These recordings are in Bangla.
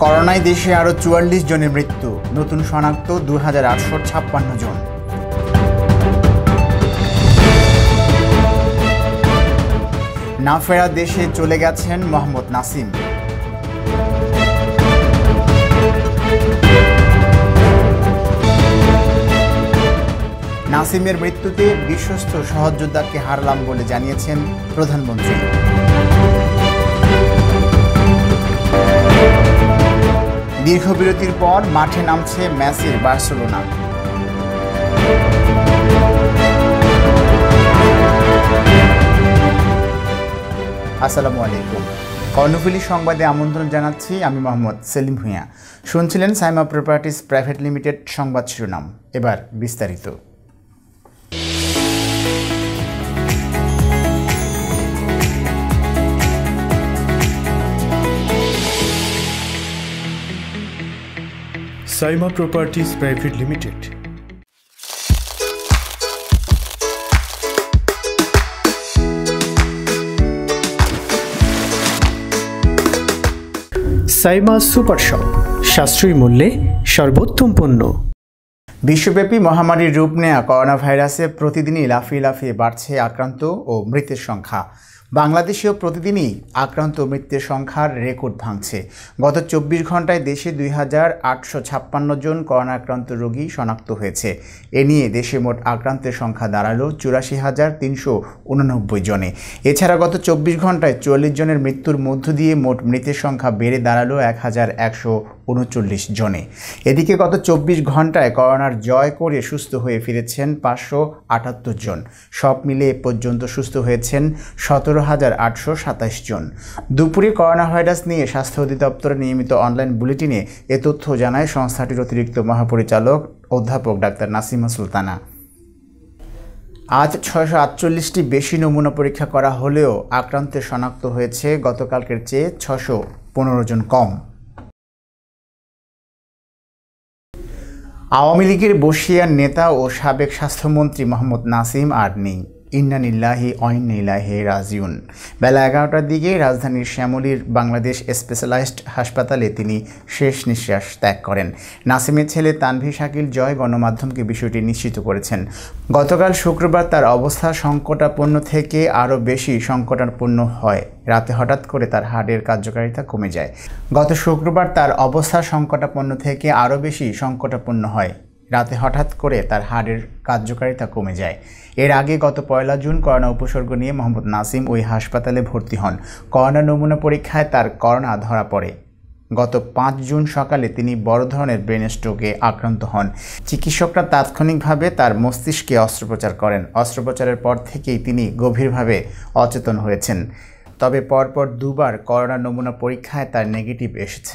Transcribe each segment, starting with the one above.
করোনায় দেশে আরও ৪৪ জনের মৃত্যু, নতুন শনাক্ত ২,৮৫৬ জন। না ফেরা দেশে চলে গেছেন মোহাম্মদ নাসিম। নাসিমের মৃত্যুতে বিশ্বস্ত সহযোদ্ধাকে হারালাম বলে জানিয়েছেন প্রধানমন্ত্রী। দীর্ঘ বিরতির পর মাঠে নামছে মেসির বার্সেলোনা। আসসালামু আলাইকুম। কর্ণফুলী সংবাদে আমন্ত্রণ জানাচ্ছি আমি মোহাম্মদ সেলিম ভূঁইয়া। শুনছিলেন সাইমা প্রপার্টিজ প্রাইভেট লিমিটেড সংবাদ শিরোনাম। এবার বিস্তারিত। Saima properties private limited. Saima super shop, সাশ্রয়ী মূল্যে সর্বোত্তম পণ্য। বিশ্বব্যাপী মহামারীর রূপ নেয়া করোনা ভাইরাসে প্রতিদিনই লাফিয়ে লাফিয়ে বাড়ছে আক্রান্ত ও মৃতের সংখ্যা। বাংলাদেশেও প্রতিদিনই আক্রান্ত মৃতের সংখ্যার রেকর্ড ভাঙছে। গত ২৪ ঘন্টায় দেশে ২,৮৫৬ জন করোনা আক্রান্ত রোগী শনাক্ত হয়েছে। এ নিয়ে দেশে মোট আক্রান্তের সংখ্যা দাঁড়ালো ৮৪,৩৮৯ জনে। এছাড়া গত ২৪ ঘন্টায় ৪৪ জনের মৃত্যুর মধ্য দিয়ে মোট মৃতের সংখ্যা বেড়ে দাঁড়ালো ১,১৩৯ জনে। এদিকে গত ২৪ ঘন্টায় করোনার জয় করে সুস্থ হয়ে ফিরেছেন ৫৭৮ জন। সব মিলে এ পর্যন্ত সুস্থ হয়েছেন ১৭,৮২৭ জন। দুপুরে করোনা ভাইরাস নিয়ে স্বাস্থ্য অধিদপ্তরের নিয়মিত অনলাইন বুলেটিনে এ তথ্য জানায় সংস্থাটির অতিরিক্ত মহাপরিচালক অধ্যাপক ডাক্তার নাসিমা সুলতানা। আজ ৬৪৮টি বেশি নমুনা পরীক্ষা করা হলেও আক্রান্তের শনাক্ত হয়েছে গতকালকের চেয়ে ৬১৫ জন কম। আওয়ামী লীগের বর্ষিয়ান নেতা ও সাবেক স্বাস্থ্যমন্ত্রী মোহাম্মদ নাসিম আর নেই। ইন্না লিল্লাহি ওয়া ইন্না ইলাইহি রাজিউন। বেলা ১১টার দিকে রাজধানীর শ্যামলীর বাংলাদেশ স্পেশালাইজড হাসপাতালে তিনি শেষ নিঃশ্বাস ত্যাগ করেন। নাসিমের ছেলে তানভীর শাকিল জয় গণমাধ্যমকে বিষয়টি নিশ্চিত করেছেন। গতকাল শুক্রবার তার অবস্থা সংকটাপন্ন থেকে আরও বেশি সংকটাপন্ন হয়। রাতে হঠাৎ করে তার হার্টের কার্যকারিতা কমে যায়। গত শুক্রবার তার অবস্থা সংকটাপন্ন থেকে আরও বেশি সংকটাপন্ন হয়। রাতে হঠাৎ করে তার হার্টের কার্যকারিতা কমে যায়। এর আগে গত ১ জুন করোনা উপসর্গ নিয়ে মোহাম্মদ নাসিম ওই হাসপাতালে ভর্তি হন। করোনা নমুনা পরীক্ষায় তার করোনা ধরা পড়ে। গত ৫ জুন সকালে তিনি বড় ধরনের ব্রেন স্ট্রোকে আক্রান্ত হন। চিকিৎসকরা তাৎক্ষণিকভাবে তার মস্তিষ্কে অস্ত্রোপচার করেন। অস্ত্রোপচারের পর থেকেই তিনি গভীরভাবে অচেতন হয়েছেন। তবে পরপর দুবার করোনা নমুনা পরীক্ষায় তার নেগেটিভ এসেছে।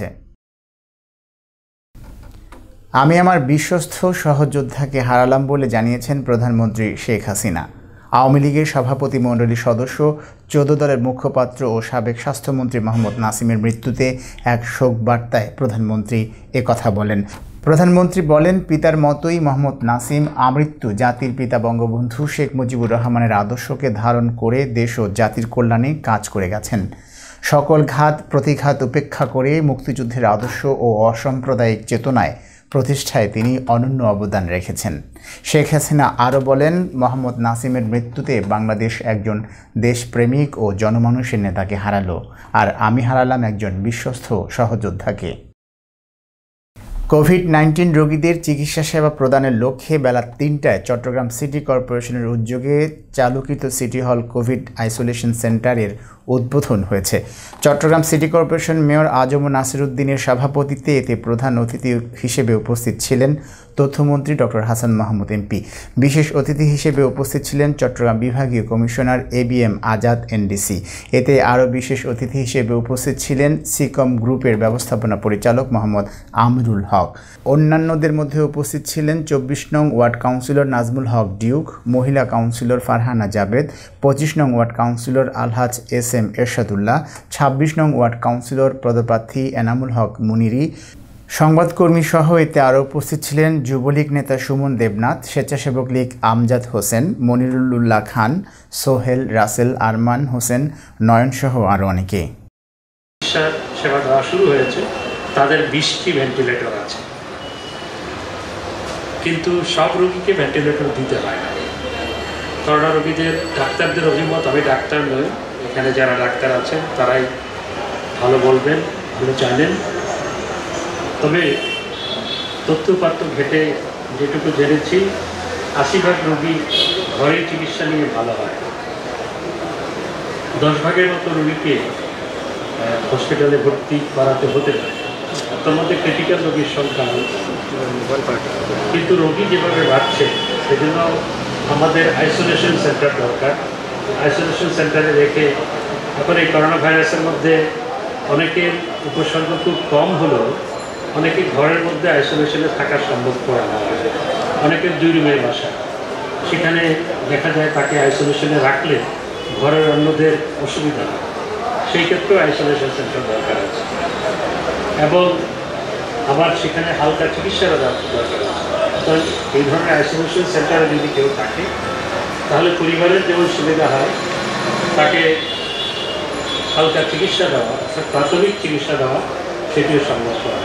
আমি আমার বিশ্বস্ত সহযোদ্ধাকে হারালাম বলে জানিয়েছেন প্রধানমন্ত্রী শেখ হাসিনা। আওয়ামী লীগের সভাপতি মণ্ডলীর সদস্য, ১৪ দলের মুখপাত্র ও সাবেক স্বাস্থ্যমন্ত্রী মোহাম্মদ নাসিমের মৃত্যুতে এক শোক বার্তায় প্রধানমন্ত্রী একথা বলেন। প্রধানমন্ত্রী বলেন, পিতার মতোই মোহাম্মদ নাসিম আমৃত্যু জাতির পিতা বঙ্গবন্ধু শেখ মুজিবুর রহমানের আদর্শকে ধারণ করে দেশ ও জাতির কল্যাণে কাজ করে গেছেন। সকল ঘাত প্রতিঘাত উপেক্ষা করে মুক্তিযুদ্ধের আদর্শ ও অসাম্প্রদায়িক চেতনায় প্রতিষ্ঠায় তিনি অনন্য অবদান রেখেছেন। শেখ হাসিনা আরও বলেন, মোহাম্মদ নাসিমের মৃত্যুতে বাংলাদেশ একজন দেশপ্রেমিক ও জনমানুষের নেতাকে হারালো, আর আমি হারালাম একজন বিশ্বস্ত সহযোদ্ধাকে। কোভিড-১৯ রোগীদের চিকিৎসা সেবা প্রদানের লক্ষ্যে বেলা ৩টায় চট্টগ্রাম সিটি কর্পোরেশনের উদ্যোগে চালুকৃত সিটি হল কোভিড আইসোলেশন সেন্টারের উদ্বোধন হয়েছে। Chattogram city corporation mayor Azam Nasir উদ্দিনের সভাপতিত্বে এতে প্রধান অতিথি হিসেবে উপস্থিত ছিলেন তথ্যমন্ত্রী ডক্টর হাসান মাহমুদ এমপি। বিশেষ অতিথি হিসেবে উপস্থিত ছিলেন চট্টগ্রাম বিভাগীয় কমিশনার ABM আজাদ NDC। এতে আরও বিশেষ অতিথি হিসেবে উপস্থিত ছিলেন সিকম গ্রুপের ব্যবস্থাপনা পরিচালক মোহাম্মদ আমিরুল হক। অন্যান্যদের মধ্যে উপস্থিত ছিলেন ২৪ নং ward councillor Nazmul Haque Duke, মহিলা কাউন্সিলর ফারহানা জাবেদ, ২৫ নং ward councillor Alhaj SM Ershadullah, ২৬ নং ওয়ার্ড কাউন্সিলর পদপ্রার্থী এনামুল হক মুনিরি, সংবাদকর্মী সহ এতে আরও উপস্থিত ছিলেন যুবলীগ নেতা সুমন দেবনাথ, স্বেচ্ছাসেবক লীগ আমজাদ হোসেন, মনিরুল্লাহ খান, সোহেল, রাসেল, আরমান হোসেন, নয়ন সহ আরও অনেকে। সেবা দেওয়া শুরু হয়েছে তাদের 20টি ভেন্টিলেটর আছে, কিন্তু সব রোগীকে ভেন্টিলেটর দিতে হয় না। করোনা রোগীদের ডাক্তারদের অভিমত, আমি ডাক্তার নই, এখানে যারা ডাক্তার আছেন তারাই ভালো বলবেন, ভালো জানেন। তবে তথ্যপাত্র ঘেটে যেটুকু জেনেছি, 80% রোগী ঘরেই চিকিৎসা নিয়ে ভালো হয়। 10% মতো রোগীকে হসপিটালে ভর্তি করাতে হতে পারে, তার মধ্যে ক্রিটিক্যাল রোগীর সংখ্যা। কিন্তু রোগী যেভাবে বাড়ছে সেজন্য আমাদের আইসোলেশন সেন্টার দরকার। আইসোলেশন সেন্টারে রেখে এখন এই করোনা ভাইরাসের মধ্যে অনেকের উপসর্গ খুব কম হলেও অনেকে ঘরের মধ্যে আইসোলেশনে থাকা সম্ভব করা হয়। অনেকের 2 রুমের বাসা, সেখানে দেখা যায় তাকে আইসোলেশনে রাখলে ঘরের অন্যদের অসুবিধা হয়, সেই ক্ষেত্রেও আইসোলেশন সেন্টার দরকার আছে। এবং আবার সেখানে হালকা চিকিৎসারও দরকার আছে। তো এই ধরনের আইসোলেশন সেন্টারে যদি কেউ থাকে তাহলে পরিবারের যেমন সুবিধা হয়, তাকে হালকা চিকিৎসা দেওয়া, প্রাথমিক চিকিৎসা দেওয়া, সেটিও সম্ভব করা।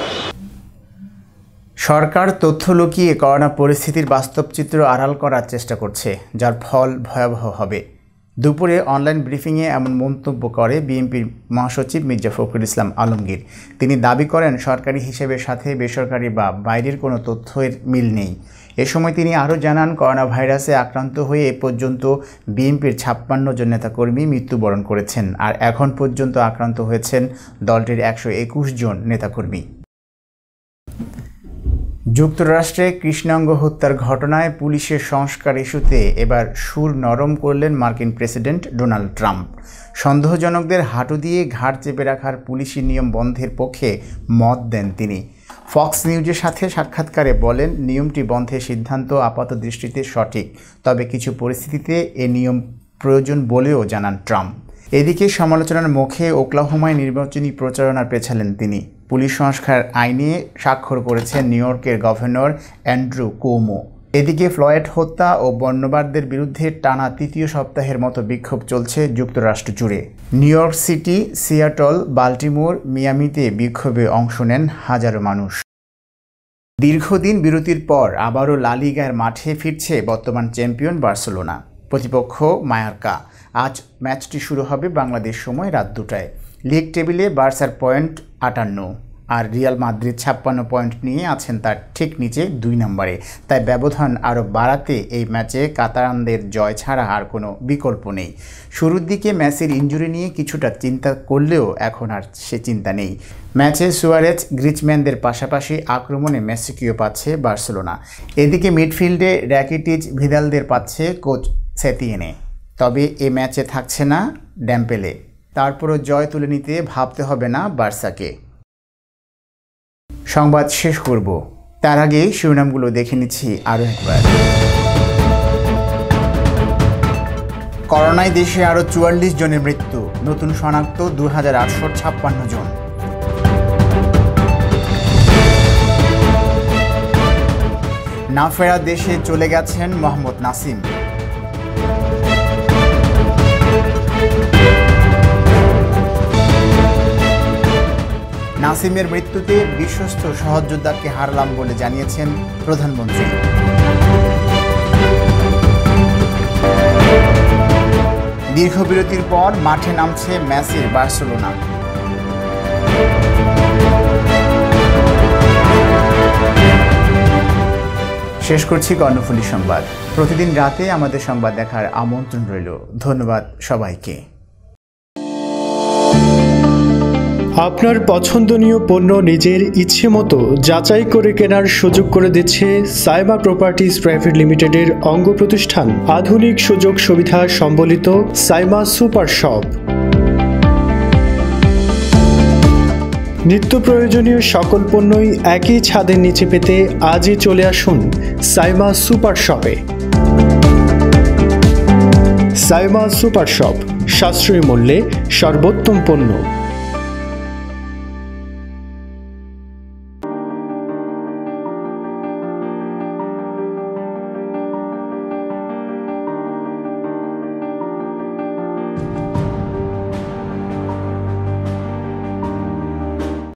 সরকার তথ্য লুকিয়ে করোনা পরিস্থিতির বাস্তব চিত্র আড়াল করার চেষ্টা করছে, যার ফল ভয়াবহ হবে। দুপুরে অনলাইন ব্রিফিংয়ে এমন মন্তব্য করে বিএনপির মহাসচিব মির্জা ফখরুল ইসলাম আলমগীর। তিনি দাবি করেন সরকারি হিসেবের সাথে বেসরকারি বা বাইরের কোনো তথ্যের মিল নেই। এ সময় তিনি আরও জানান, করোনা ভাইরাসে আক্রান্ত হয়ে এ পর্যন্ত বিএনপির 56 জন নেতাকর্মী মৃত্যুবরণ করেছেন, আর এখন পর্যন্ত আক্রান্ত হয়েছেন দলটির 121 জন নেতাকর্মী। যুক্তরাষ্ট্রে কৃষ্ণাঙ্গ হত্যার ঘটনায় পুলিশের সংস্কার ইস্যুতে এবার সুর নরম করলেন মার্কিন প্রেসিডেন্ট ডোনাল্ড ট্রাম্প। সন্দেহজনকদের হাঁটু দিয়ে ঘাড় চেপে রাখার পুলিশি নিয়ম বন্ধের পক্ষে মত দেন তিনি। ফক্স নিউজের সাথে সাক্ষাৎকারে বলেন, নিয়মটি বন্ধের সিদ্ধান্ত আপাত দৃষ্টিতে সঠিক, তবে কিছু পরিস্থিতিতে এ নিয়ম প্রয়োজন বলেও জানান ট্রাম্প। এদিকে সমালোচনার মুখে ওকলাহোমায় নির্বাচনী প্রচারণা পেছালেন তিনি। পুলিশ সংস্কার আইনে স্বাক্ষর করেছেন নিউ ইয়র্কের গভর্নর অ্যান্ড্রু কুওমো। এদিকে ফ্লয়েড হত্যা ও বর্ণবাদদের বিরুদ্ধে টানা 3য় সপ্তাহের মতো বিক্ষোভ চলছে যুক্তরাষ্ট্র জুড়ে। New York City, Seattle, Baltimore, মিয়ামিতে বিক্ষোভে অংশ নেন হাজারো মানুষ। দীর্ঘদিন বিরতির পর আবারও লা লিগার মাঠে ফিরছে বর্তমান চ্যাম্পিয়ন বার্সেলোনা। প্রতিপক্ষ মায়োর্কা। আজ ম্যাচটি শুরু হবে বাংলাদেশ সময় রাত 2টায়। লিগ টেবিলে বার্সার পয়েন্ট 58 আর রিয়াল মাদ্রিদ 56 পয়েন্ট নিয়ে আছেন তার ঠিক নিচে 2 নম্বরে। তাই ব্যবধান আরও বাড়াতে এই ম্যাচে কাতালানদের জয় ছাড়া আর কোনো বিকল্প নেই। শুরুর দিকে মেসির ইনজুরি নিয়ে কিছুটা চিন্তা করলেও এখন আর সে চিন্তা নেই। ম্যাচে সুয়ারেজ, গ্রিজম্যানদের পাশাপাশি আক্রমণে মেসিকেও পাচ্ছে বার্সেলোনা। এদিকে মিডফিল্ডে র্যাকিটিচ, ভিদালদের পাচ্ছে কোচ সেতিয়েনে। তবে এ ম্যাচে থাকছে না ডেম্বেলে। তারপরও জয় তুলে নিতে ভাবতে হবে না বার্সাকে। সংবাদ শেষ করব, তার আগে শিরোনামগুলো দেখে নিচ্ছি আরও একবার। করোনায় দেশে আরও 44 জনের মৃত্যু, নতুন শনাক্ত 2856 জন। না ফেরা দেশে চলে গেছেন মোহাম্মদ নাসিম। নাসিমের মৃত্যুতে বিশ্বস্ত সহযোদ্ধাকে হারালাম বলে জানিয়েছেন প্রধানমন্ত্রী। দীর্ঘ বিরতির পর মাঠে নামছে মেসির বার্সেলোনা। শেষ করছি কর্ণফুলী সংবাদ। প্রতিদিন রাতে আমাদের সংবাদ দেখার আমন্ত্রণ রইল। ধন্যবাদ সবাইকে। আপনার পছন্দনীয় পণ্য নিজের ইচ্ছে মতো যাচাই করে কেনার সুযোগ করে দিচ্ছে সাইমা প্রপার্টিজ প্রাইভেট লিমিটেডের অঙ্গ প্রতিষ্ঠান আধুনিক সুযোগ সুবিধা সম্বলিত সাইমা সুপার শপ। নিত্য প্রয়োজনীয় সকল পণ্যই একই ছাদের নিচে পেতে আজই চলে আসুন সাইমা সুপার শপে। সাইমা সুপার শপ, সাশ্রয়ী মূল্যে সর্বোত্তম পণ্য।